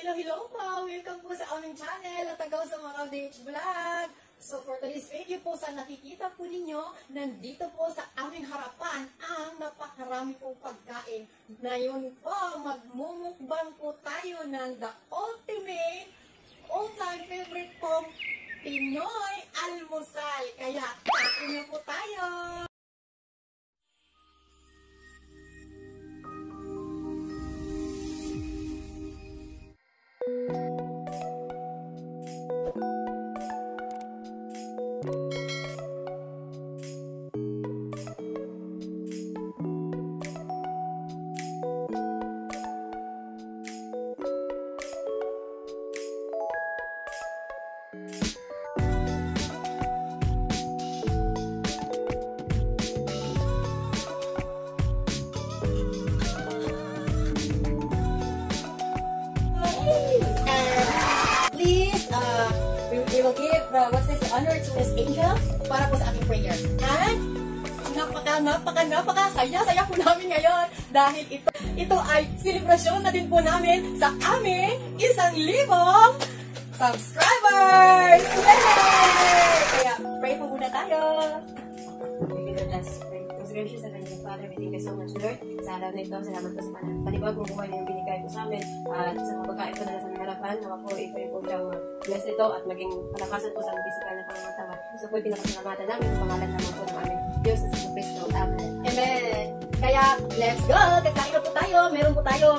Hello po! Welcome po sa aming channel at tagaw sa mga DH Vlog. So for today's video po, sa nakikita po ninyo, nandito po sa aming harapan ang napakarami pong pagkain. Ngayon po, magmumukbang po tayo ng the ultimate, all-time favorite pong Pinoy almusal. Kaya kain na po tayo! We will give the honor to Miss Angel para po sa ating prayer. And saya po namin ngayon dahil ito ay selebrasyon na din po namin sa aming 1,000 subscribers! Yay! Kaya pray po muna tayo. Gracious and Heavenly Father, we thank you so much, Lord. Sa araw na ito, salamat po sa panibagong buhay na yung binigay po sa amin. At sa mga pagkain po na nasa harapan, nawa po, i-pray po siyang bless ito at maging palakasan po sa mga physical na pangangatawa. So po, pinakasalamatan namin sa pangalan naman po ng aming Diyos sa Jesus Cristo. Amen. Amen. Kaya, let's go! Kakain na po tayo. Meron po tayo.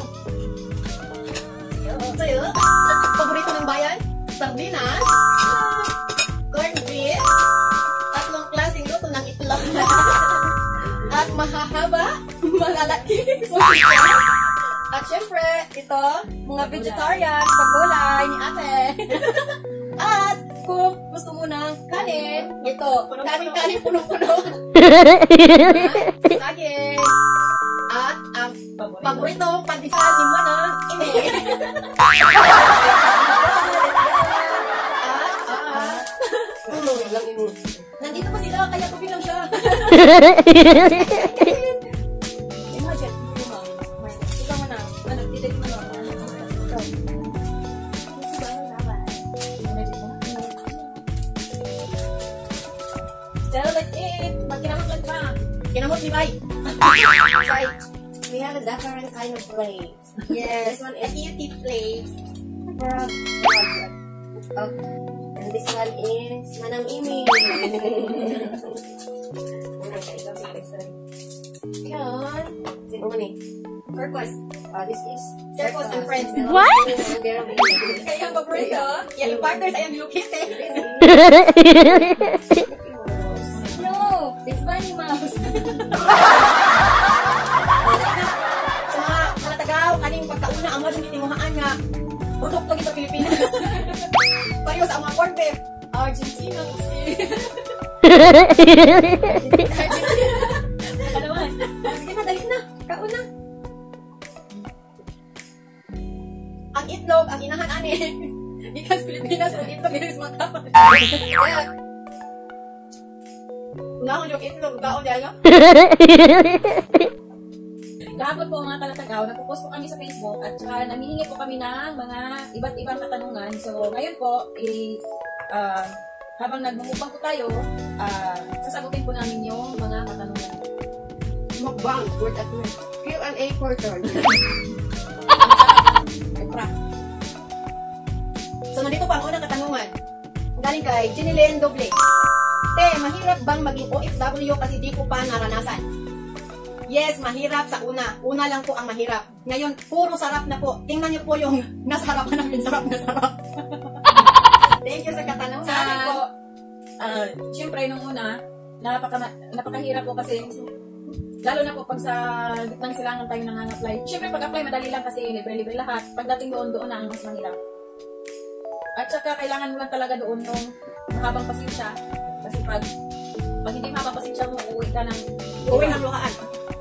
Sayo. Paborito ng bayan? Sardinas. Corned beef. Tatlong klaseng luto ng itlog. At mahahaba, malalaki, at syempre, ito, mga vegetarian, pagulay ni ate. At kung gusto mo ng kanin, ito, kanin punong-puno. Saging. At ang paboritong pandesal ni Manang, ini. Nandito pa sila, kaya ko bilang siya. Imagine, ikaw mo na, nagtitig mo na. So, let's eat. Magkinamot lang pa. Kinamot ni Bay. We have a different kind of plate. Yes. This one is cutie plate. And this one is Manang Imi. Yan. Sino mo ni? Turquoise. This is Circles and Friends. What? Kaya ang paborito. Yan, yung partners ay ang Lukite. No. It's Bunny Mouse. Sa mga tagaw, kaning pagkauna, ang mga tinimuhaan nga, utok lagi sa Pilipinas. Pareho sa mga corn beef. Argentina kasi. Argentina. Kalawan. Sige na, dali na. Kauna. Ang itlog, ang inahan ani. Because Pilipinas, ang itlog, yun is mga kapal. Kaya, unahon yung itlog, gaon yan, no? Kahapon po mga kalatagaw, nagpo-post po kami sa Facebook at saka namihingi po kami ng mga iba't ibang katanungan. So ngayon po, habang nagmumukbang po tayo, sasagutin po namin yung mga katanungan. Mukbang, word at word. Q&A portal. So, nandito pa ang unang katanungan. Galing kay Jenilyn Doble. Te, mahirap bang maging OFW kasi di ko pa naranasan? Yes, mahirap sa una. Una lang po ang mahirap. Ngayon, puro sarap na po. Tingnan niyo po yung nasa harapan namin. Sarap na sarap. Thank you sa katanungan. Sa akin po, syempre nung una, napakahirap po kasi lalo na po pag sa gitnang silangan tayo nang-apply. Syempre pag-apply madali lang kasi libre-libre lahat. Pagdating doon na ang mas mahirap. At saka kailangan mo lang talaga doon nung mahabang pasensya. Kasi pag hindi mahabang pasensya mo, uuwi ka ng luhaan.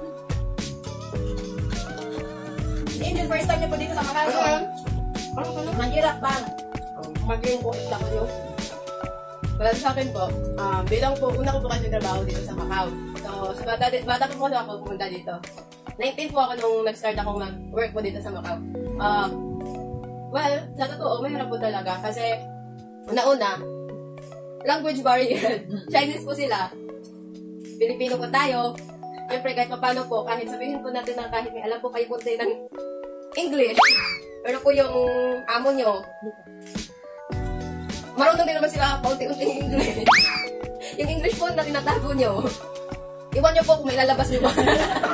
Si Angel, first time niya po dito sa Macau. Mahirap bang maging OFW? Para sa akin po, bilang po, una ko po kasi trabaho dito sa Macau. So, sa bata po ako pumunta dito. 19 po ako nung nag-start akong mag-work po dito sa Macau. Well, sa totoo, mahirap po talaga. Kasi, una-una, language barrier. Chinese po sila. Pilipino po tayo. Siyempre, kahit paano po, kahit sabihin po natin na kahit may alam po kayo po ng English, pero po yung amo nyo, marunong din naman sila paunti-unting English. Yung English po na tinatago nyo, iwan nyo po kung may lalabas nyo ba.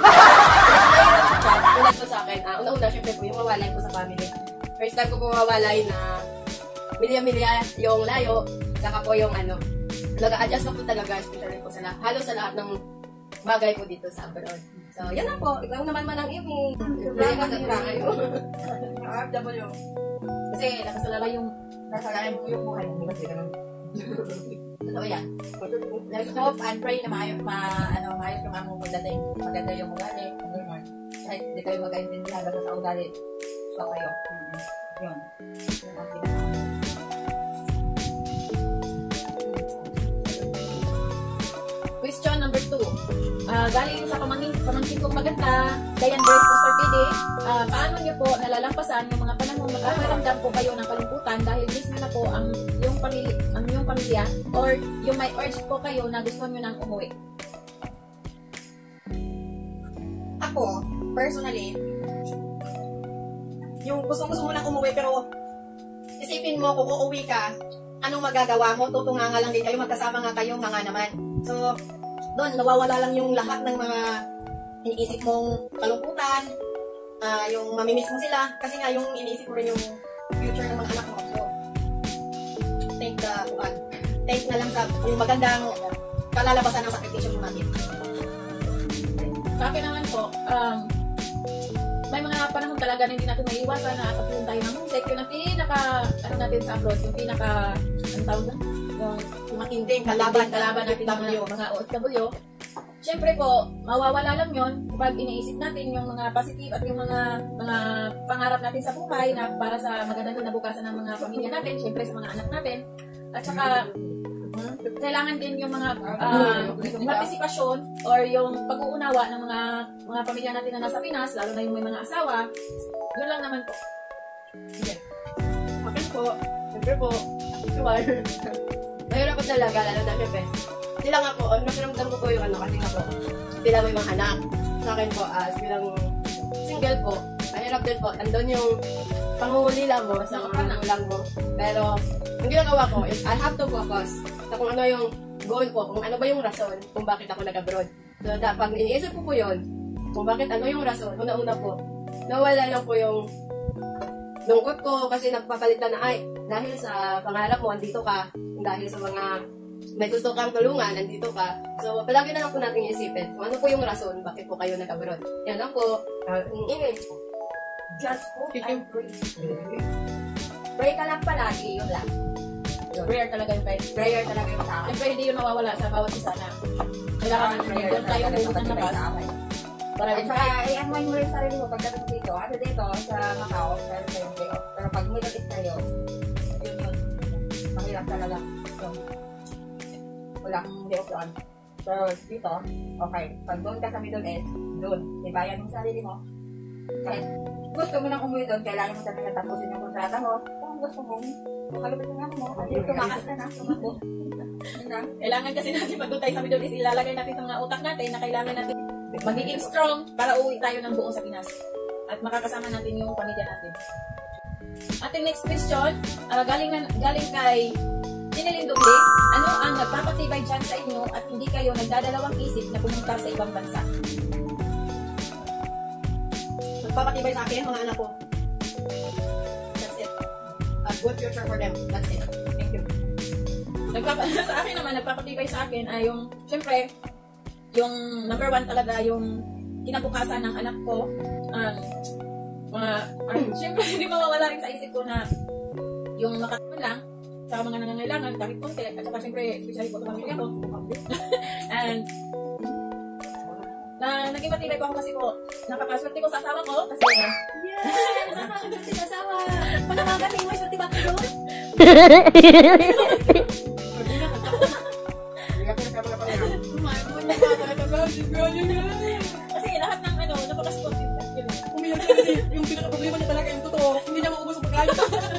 Unad po sa akin, una-una, syempre po, yung mawalay po sa family. First time ko po mawalay na milya-milya yung layo, saka po yung nag-a-adjust na po talaga, especially po sa halos sa lahat ng bagay po dito sa abroad. So, yan na po. Ikaw naman man ang imi. Salamat at kayo. Yung RFW. Kasi nakasalala mo yung buhay. Hindi kasi ganun. Totoo yan. Let's hope and pray na maayos yung among pagdating. Maganda yung ugali. Kahit hindi kayo magkaintindihan basta sa ugali. So kayo. Yun. Yun ang pinaka. Question number 2. Galing sa pamangkin kong maganda, Dayan Grace Pastor PD, paano niyo po nalalampasan yung mga panahon na nakakaramdam po kayo ng kalungkutan dahil miss niyo na po ang iyong pamilya or yung may urge po kayo na gusto niyo nang umuwi? Ako, personally, yung gusto mo nang umuwi pero isipin mo kung uuwi ka, anong magagawa mo? Tutunganga lang din kayo, magkasama nga kayo, nga naman. So, doon, nawawala lang yung lahat ng mga iniisip mong kalungkutan, yung mamimiss mo sila, kasi nga yung iniisip mo rin yung future ng mga anak mo. So, thank na lang sa yung magandang kalalabasan ng sakripisyo mo natin. Sa akin naman po, may mga panahon talaga na hindi natin maiiwasan na katulong tayo ng homesick. Yung natin sa abroad, yung ang tawag na? Yung matinding kalaban natin ng mga OFW. Siyempre po, mawawala lang yun kapag iniisip natin yung mga positive at yung mga pangarap natin sa buhay na para sa magandang kinabukasan ng mga pamilya natin, siyempre sa mga anak natin. At saka, kailangan din yung mga partisipasyon or yung pag-uunawa ng mga pamilya natin na nasa Pinas, lalo na yung may mga asawa. Yun lang naman po. Okay. Akin po, siyempre po, actual. Mahirap po talaga, lalo na siyempre. Sila nga po, mas ramdam ko po yung kasi nga po, sila may mga anak. Sa akin po, bilang single po, mahirap din po. Andun yung pangungulila mo sa mga magulang mo. Pero, ang ginagawa ko is, I have to focus sa kung ano yung goal ko, kung ano ba yung rason kung bakit ako nag-abroad. So, pag iniisip ko po yun, kung bakit ano yung rason, una-una po, nawala lang po yung lungkot ko kasi nagpapalitan na dahil sa pangarap mo, andito ka, dahil sa mga may gusto kang tulungan, nandito ka. So, palagi na lang po natin isipin kung ano po yung rason bakit po kayo nag-abroad. Yan lang po. Just hope and pray. Pray ka lang palagi, yun lang. Prayer talaga yung pray. Prayer talaga yung sa akin. Siyempre, hindi yun mawawala sa bawat isa na. Kailangan doon tayo bumunod ng labas. Para at saka, i-unwind mo rin sarili mo pagdating dito. Kasi dito, sa Macau, meron kayong day off. Pero pag Middle East kayo, yun. Mahirap talaga. Wala kang day off doon. Pero dito, okay. Pag doon ka sa Middle East, doon. Ibayan mo sarili mo. Kahit gusto mo nang umuwi doon, kailangan mo talaga tapusin yung kontrata mo. Kung gusto mo, makalapit na mo. At yung tumakas ka na, tumakbo. Kailangan kasi natin pag doon tayo sa Middle East, ilalagay natin sa mga utak natin na kailangan natin magiging strong para uwi tayo ng buo sa Pinas. At makakasama natin yung pamilya natin. Ating next question, galing kay Tinilin Doble. Ano ang nagpapatibay dyan sa inyo at hindi kayo nagdadalawang isip na pumunta sa ibang bansa? Nagpapatibay sa akin, mga anak ko. That's it. A good future for them. That's it. Thank you. Sa akin naman, nagpapatibay sa akin ay yung, syempre, yung number 1 talaga, yung kinabukasan ng anak ko. Syempre, hindi mawawala rin sa isip ko na yung makatulong lang sa mga nangangailangan, kahit konti. At saka syempre, especially po sa pamilya ko. And, naging matibay po ako kasi po, napakaswerte ko sa asawa ko. Kasi, Napakaswerte sa asawa. Panamagaling mo, swerte ba ko doon? kasi lahat ng napakaswerte. Umiyak siya kasi yung pinaka-problema niya talaga yung totoo. Hindi niya maubos ang Ano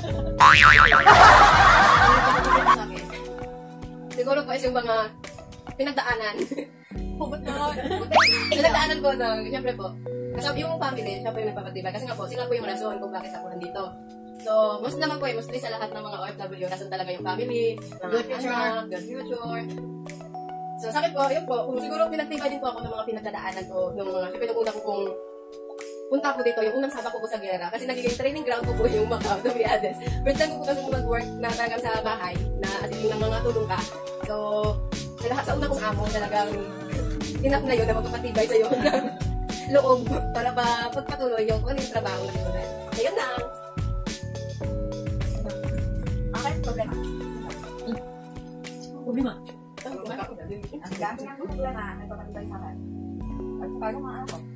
sa akin? Siguro po is yung mga pinagdaanan. Hugot na. Pinagdaanan ko na, siyempre po. Kasi yung family, siya po yung nagpapatibay. Kasi nga po, sila po yung rason kung bakit ako nandito. So, most naman po mostly sa lahat ng mga OFW, rason talaga yung family, good future, good future. So, sa akin po, yun po, kung siguro pinagtibay din po ako ng mga pinagdadaanan ko, ng mga, siyempre nung una ko pong punta po dito, yung unang sabak ko po sa gera, kasi nagiging training ground ko po yung Macau, to be honest. First time ko po kasi mag-work na talagang sa bahay, na as in ng mga tulong ka. So, sa lahat, sa una kong amo, talagang enough na yun na magpapatibay sa'yo ng loob para pagpatuloy yung kung ano yung trabaho na sinunan. Ayun lang. Okay, problema. Problema. Ang dami ng problema, nagpapatibay sa akin. At saka yung mga ako.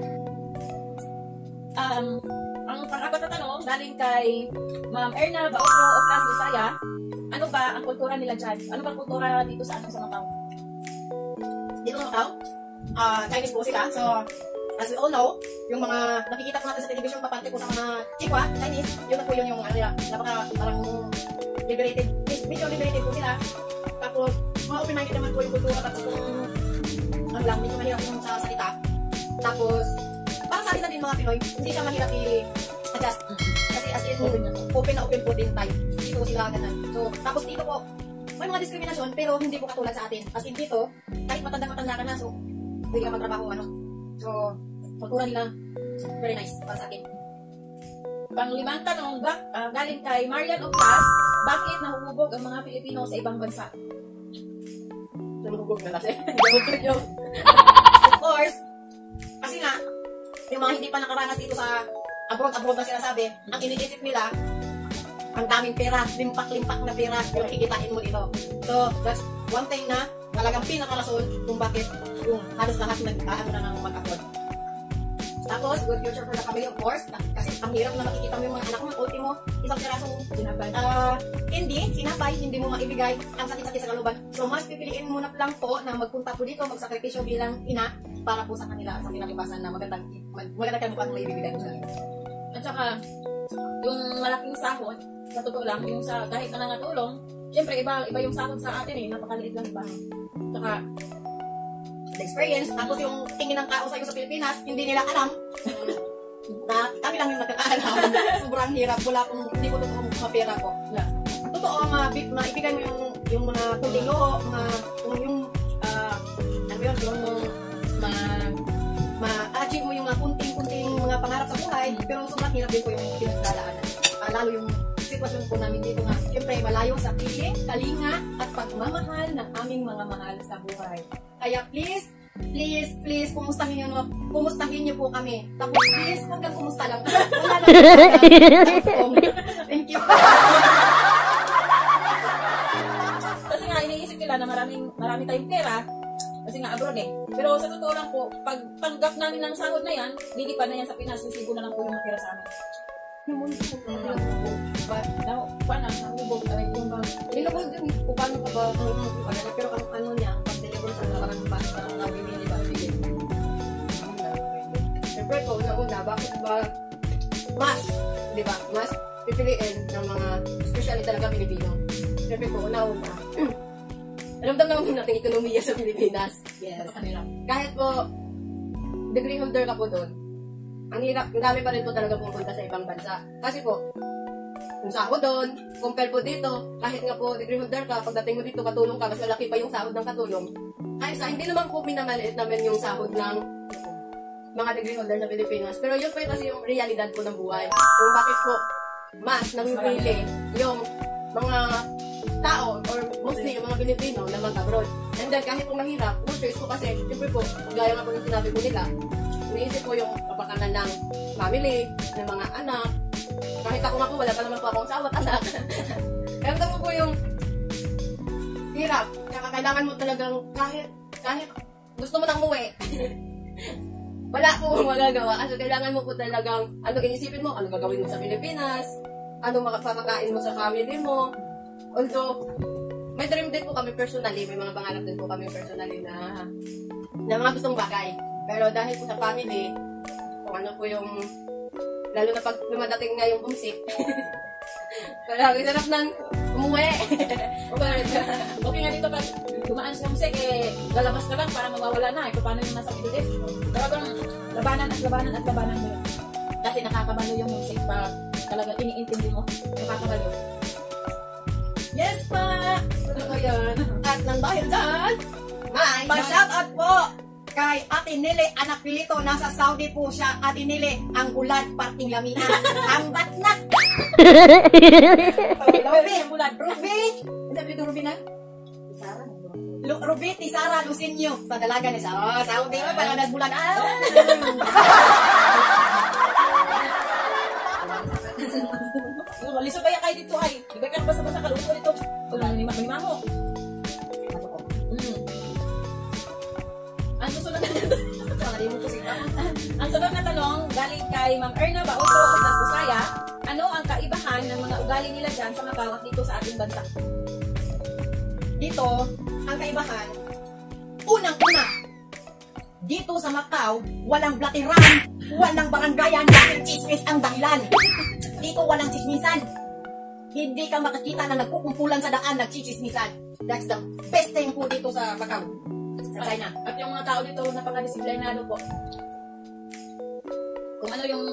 Ang pang-apat na tanong, galing kay Ma'am Erna Baotro of Las Visaya. Ano ba ang kultura nila dyan? Ano ba ang kultura dito sa Macau? Dito sa Macau, Chinese po sila. So, as we all know, yung mga nakikita ko natin sa television, papante po sa mga chikwa, Chinese, yun na po yun yung ano nila, napaka parang liberated, medyo liberated po sila. Tapos, mga open-minded naman po yung kultura, tapos kung ano lang, medyo mahirap yung sa salita. Tapos, parang sa atin na din mga Pinoy, hindi siya mahirap i-adjust. Kasi as in, open na open po din tayo. Dito po sila ganun. So, tapos dito po, may mga diskriminasyon, pero hindi po katulad sa atin. As in dito, kahit matanda-matanda ka na, so, pwede ka magtrabaho, ano. So, kultura nila, very nice para sa akin. Pang-limang tanong, galing kay Marian of Las, bakit nahuhubog ang mga Pilipino sa ibang bansa? Nahubog na kasi. Of course, kasi nga, yung mga hindi pa nakaranas dito sa abroad na sinasabi, ang iniisip nila, ang daming pera, limpak-limpak na pera yung kikitain mo dito. So, that's one thing na talagang pinakarason kung bakit yung halos lahat nag-aano na ng mag-abroad. Tapos, good future for the family, of course. Kasi ang hirap na makikita mo yung mga anak mo, ultimo, isang pirasong sinapay, hindi mo maibigay, ang sakit-sakit sa kaluban. So, mas pipiliin mo na lang po na magpunta po dito, magsakripisyo bilang ina, para po sa kanila, sa kinakibasan na magandang kanupan mo ibibigay mo sa kanila. At saka, yung malaking sahod, sa totoo lang, yung sa kahit na nangatulong, syempre iba yung sahod sa atin napakaliit lang ba. Saka, The experience, tapos yung tingin ng tao sa'yo sa Pilipinas, hindi nila alam na kami lang yung nagkakaalam. Sobrang hirap, wala pong, hindi ko totoo mga pera ko. Totoo, maibigay mo yung mga kunting loo, yung ma-achieve mo yung mga kunting mga pangarap sa buhay, pero sobrang hirap din po yung pinagdadaanan. Lalo yung sitwasyon po namin dito nga, siyempre malayo sa piling, kalinga, at pagmamahal ng aming mga mahal sa buhay. Kaya please, kumustahin niyo po kami. Tapos please, hanggang kumusta lang. Wala lang. Thank you. kasi nga iniisip nila na marami tayong pera, kasi nga abroad Pero sa totoo lang po, pag tanggap namin ng sahod na yan, lilipan na yan sa Pinas, sisigo na lang po yung matira sa amin. Yung mundo po Paano? Nahubog na rin yung bang. Nilabog din kung paano ka ba pero ang ano niya, ang pag-deliver sa parang basta ang nabibili ba? Siyempre po, una-una, bakit ba mas, di ba, mas pipiliin ng mga, especially talaga Pilipino. Siyempre po, una-una, alamdam naman natin ekonomiya sa Pilipinas. Yes. Kahit po, degree holder ka po doon, ang hirap, ang dami pa rin po talaga pupunta sa ibang bansa. Kasi po, yung sahod doon, compare po dito, kahit nga po degree holder ka, pagdating mo dito, katulong ka, mas malaki pa yung sahod ng katulong. Kahit sa, hindi naman po minamaliit namin yung sahod ng mga degree holder sa Pilipinas. Pero yun po yung kasi yung realidad po ng buhay. Kung bakit po, mas namipili yung mga tao, or mostly yung mga Pilipino na mag-abroad. And then, kahit po mahirap, no choice po kasi, siyempre po, gaya nga po yung sinabi po nila, iniisip ko yung kapakanan ng family, ng mga anak. Kahit ako nga po, wala pa naman po akong asawa at anak. Kaya mo po yung hirap. Kaya kailangan mo talagang kahit gusto mo nang umuwi. Wala po magagawa. Kasi kailangan mo po talagang ano inisipin mo, ano gagawin mo sa Pilipinas, ano makapakain mo sa family mo. Although, may dream din po kami personally, may mga pangarap din po kami personally na mga gustong bagay. Pero dahil po sa family, kung ano po yung Lalo na pag lumadating nga yung homesick. Parang sarap ng umuwi. Okay nga dito pag dumaan sa homesick, lalabas ka lang para mawawala na. Paano yung nasa Middle East? Talagang labanan at labanan at labanan mo yun. Kasi nakakabalo yung homesick pa talaga iniintindi mo. Nakakabalo. Yes pa! Ano ko yun? At nang dahil dyan, May! pa-shoutout po kay Ate Nili Anak Pilito. Nasa Saudi po siya. Ate Nili, ang ulad parting lamihan. Ang batnak! Ruby! Ruby! Sabi ko, Ruby na? Ruby, Tisara, Lucinio. Sa dalaga niya siya. Oh, Saudi mo, parang nasbulan. Liso kaya kayo dito ay. Ibig ka basta-basta kaluto dito. Wala na lima mo. Ang susunod na ang sunod na tanong galing kay Ma'am Erna Bautro Cotas Busaya. Ano ang kaibahan ng mga ugali nila dyan sa Macau at dito sa ating bansa? Dito, ang kaibahan, unang-una, dito sa Macau, walang blatiran, walang barangayan, dahil chismis ang dahilan. Dito walang chismisan. Hindi ka makakita na nagkukumpulan sa daan, nagchichismisan. That's the best thing po dito sa Macau. Sa China. At yung mga tao dito napaka-disiplinado po. Kung ano yung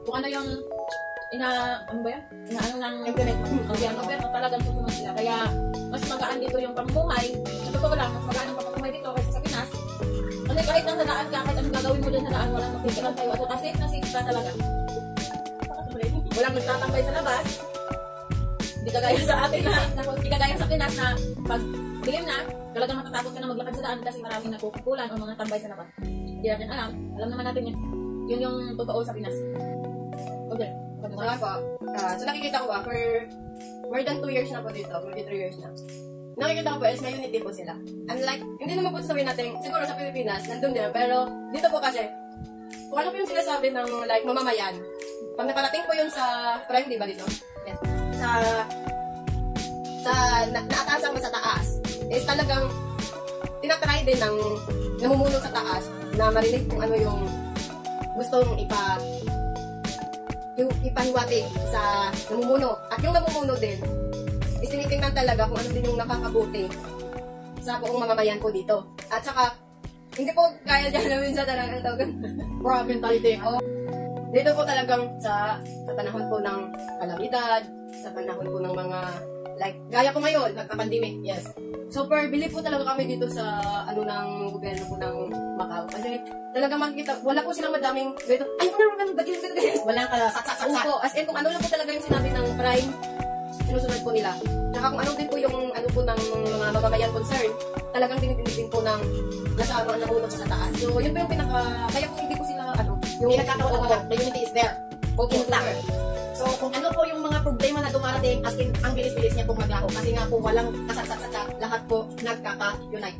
ano ba yan? Inaano ng Implement. gobyerno talagang susunod sila. Kaya mas magaan dito yung pamumuhay. Sa totoo lang, mas magaan yung pamumuhay dito kaysa sa Pinas. Kasi kahit nang nadaan ka, kahit anong gagawin mo dyan sa daan, walang mapikilan tayo. At kasi safe ka talaga. Walang nagtatambay sa labas. Hindi kagaya sa atin na, hindi kagaya sa Pinas na pag dilim na, talagang matatakot ka na maglakad sa daan kasi maraming nagkukumpulan o mga tambay sa labas. Hindi natin alam. Alam naman natin yun. Yun yung totoo sa Pinas. Okay. Wala po. So nakikita ko for more than 2 years na po dito. More than 3 years na. Nakikita ko po is may unity po sila. Unlike, hindi naman po sabihin natin, siguro sa Pilipinas, nandun din. Pero dito po kasi, kung ano po yung sinasabi ng like mamamayan, pag nakarating po yun sa prime, di ba dito? Yes. Naatasan mo sa taas, is talagang tinatry din ng namumuno sa taas na marinig kung ano yung gustong ipahiwatig sa namumuno. At yung namumuno din, is tinitingnan talaga kung ano din yung nakakabuti sa buong mamamayan po dito. At saka, hindi po kaya dyan namin sa talagang Proud mentality. dito po talagang sa panahon po ng kalamidad, sa panahon po ng mga, like, gaya po ngayon, Nagka-pandemic. Yes. super believe po talaga kami dito sa ng gobyerno po ng Macau. Kasi talaga makikita, wala po silang madaming ganito, ay, bagay. Walang saksak-saksak. Opo, as in kung ano lang po talaga yung sinabi ng prime, sinusunod po nila. Tsaka kung ano din po yung ano po ng mga mamamayan concern, talagang tinitindig din po ng nasa ano ang nahulog sa taas. So, yun po yung kaya po hindi po sila, yung Hindi nagkakaroon. The unity is there. Intact. So, kung ano po yung mga problema na dumarating, as in, ang bilis-bilis niya pong maglaho. Kasi nga po, walang kasaksak-saksak. Lahat po nagkaka-unite.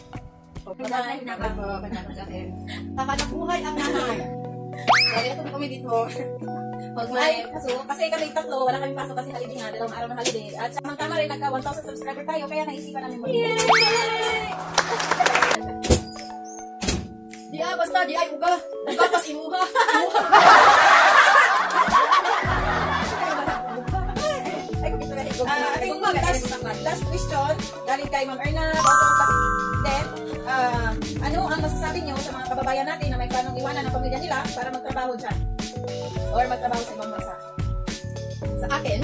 Kahanap buhay ang nanay. So, ito po kami dito. Pag may, kasi kami tatlo, wala kami pasok kasi holiday nga, dalawang araw na holiday. At samantala rin, nagka 1,000 subscriber tayo, kaya naisipan namin mo. Di basta, di ay uga. Uga pas imuha. Last question, galing kay Ma'am Erna, Bautro. Then, ano ang masasabi niyo sa mga kababayan natin na may planong iwanan ng pamilya nila para magtrabaho dyan? Or magtrabaho sa ibang bansa? Sa akin,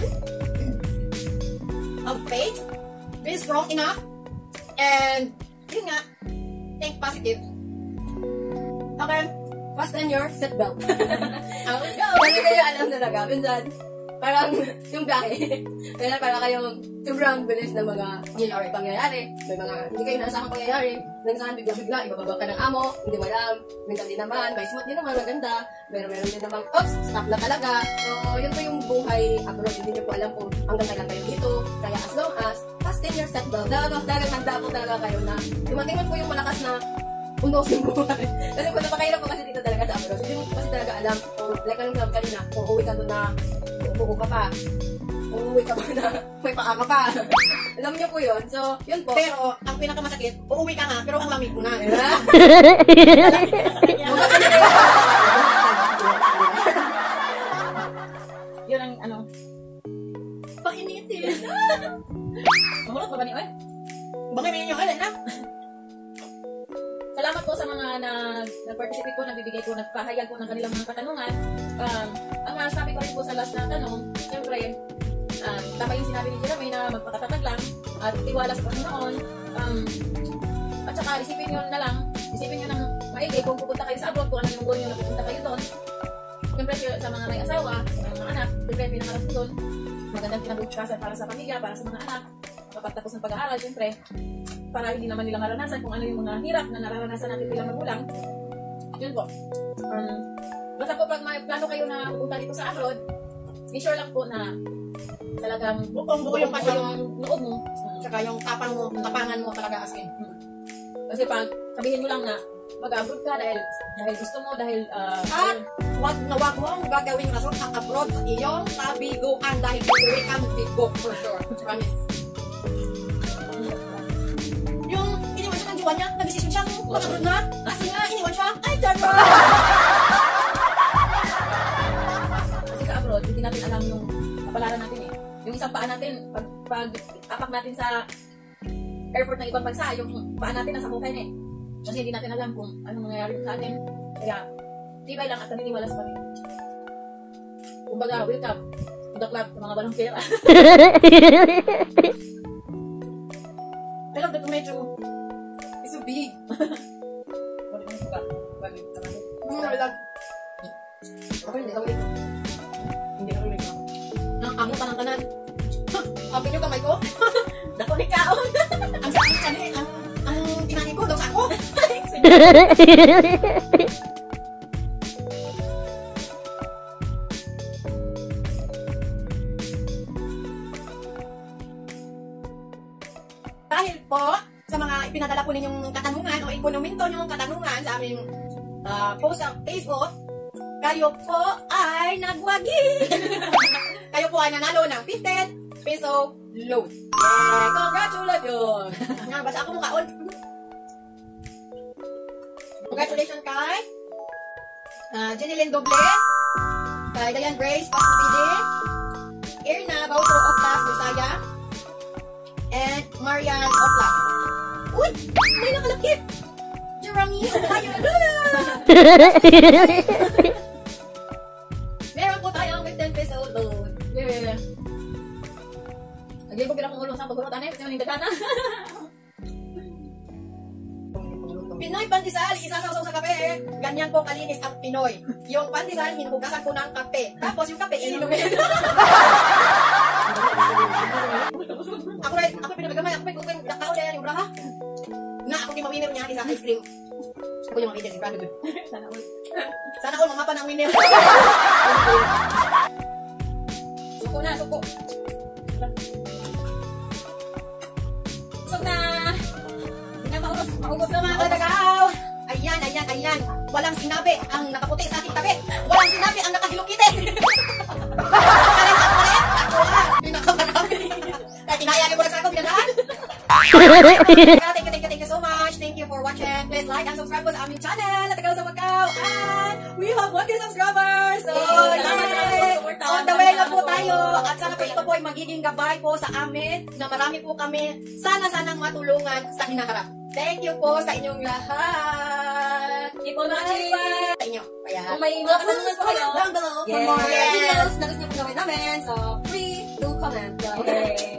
have faith, be strong enough, and yun nga, think positive. okay, fasten your seatbelt. Let's go! Kasi kayo alam talaga, minsan, parang yung biyahe, kaya para kayong sobrang bilis ng mga pangyayari, may mga hindi kayo nasakang pangyayari, minsan bigla-bigla, ibababa ka ng amo, hindi mo alam, minsan din naman, may smooth din naman, maganda, meron din naman, oops, stop na talaga. So, yun po yung buhay abroad, hindi nyo po alam kung hanggang kailan kayo dito, kaya as long as, fasten your seatbelt, talagang handa po talaga kayo na, dumating po yung malakas na unos yung buhay. Kasi kung napakahirap po kasi dito talaga sa abroad, hindi mo kasi talaga alam, like anong sabi kanina, kung uwi ka doon na, uuwi ka pa na may paa ka pa. Alam niyo po yun. So, yun po. Pero, ang pinakamasakit, uuwi ka nga, pero ang lamig mo na. painitin. Mahulot pa ba ni Oy? Bangay may inyo, alin na? Salamat po sa mga nag-participate po, nagbibigay po, nagpahayag po ng kanilang mga katanungan. Ang masasabi ko rin po sa last na tanong, siyempre, tama yung sinabi ni Jeremy na magpakatatag lang at tiwala sa Panginoon. At saka isipin nyo ng maigi kung pupunta kayo sa abroad, kung ano yung goal nyo na pupunta kayo doon. Siyempre sa mga may asawa, sa mga anak, siyempre pinakalas doon, magandang kinabukasan para sa pamilya, para sa mga anak, kapagtapos ng pag-aaral, siyempre, para hindi naman nila maranasan kung ano yung mga hirap na nararanasan natin bilang magulang. Yun po. Basta po pag may plano kayo na pupunta dito sa abroad, be sure lang po na talagang Buong-buo yung pasyon. yung loob mo. Tsaka yung tapangan mo talaga as in. Kasi pag sabihin mo lang na mag-abroad ka dahil gusto mo, dahil At wag mong gagawin rason ang abroad sa iyong kabiguan dahil tuloy kang bigo for sure. Promise. Yung iniwan siya ng jiwa niya, nag-decision siya kung mag-abroad na. Kasi nga, iniwan siya. Ay, dara! kasi sa abroad, hindi natin alam yung kapalaran natin eh. Yung isang paa natin, pag apak natin sa airport ng ibang bansa, yung paa natin nasa hukay na eh. Kasi hindi natin alam kung anong nangyayari sa atin. Kaya, tibay lang at naniniwala sa kami. Kumbaga, welcome to the club sa mga balong pera. I love the tomato. It's so big. Bakit mo suka? Bakit? I love. Ako hindi ka ulit. Hindi na ulit. Ang amo ka ng kanan. Ang pinyo kamay ko. Dako ni kaon. Ang sakit ka ni. Ang tinangin ko daw sa ako. Dahil po sa mga ipinadala po ninyong katanungan o ikonomento nyong katanungan sa aming post sa Facebook, kayo po ay nagwagi. Kayo po ay nanalo ng 15 peso loan. Yeah, congratulations! Nga, basta ako mukhaon. Congratulations kay Jenilyn Doble, kay Diane Grace Pasupide, Irna Bautro of Las Lusaya, and Marian Oplas. Uy! May nakalakip! Jeremy Opaya Luna! Meron po tayong 15 peso loan. Yeah. Naglibog din akong ulo sa pagkurutan eh. Kasi maning dagana. Pinoy pandesal, isasasaw sa kape. Ganyan po kalinis ang Pinoy. Yung pandesal, hinuhugasan ko ng kape. Tapos yung kape, ininumin. Ako pinabagamay. Ako yung tao na yan yung braha. Na, ako yung mawinner niya sa ice cream. Ako yung mawinner si Brad. Sana all. Sana all mamapa ng winner. Suko na, suko. Suko na. Hindi na maubos So mga katagaw, ayan. Walang sinabi ang nakaputi sa ating tabi. Walang sinabi ang nakahilukite. Ako pinakamarami. Kaya tinayari mo na sa ako, binadaan. Thank you so much. Thank you for watching. Please like and subscribe po sa aming channel. Natagaw sa Macau. And we have 1K subscribers. So, on the way na po tayo. At sana po ito po ay magiging gabay po sa amin na marami po kami sanang matulungan sa hinaharap. Thank you po sa inyong lahat. Keep on watching. Sa inyo. Kaya, Kung may mga katanungan po kayo, down below for Yes. more videos. Na gusto niyo po gawin namin. So, free to comment. So, Okay.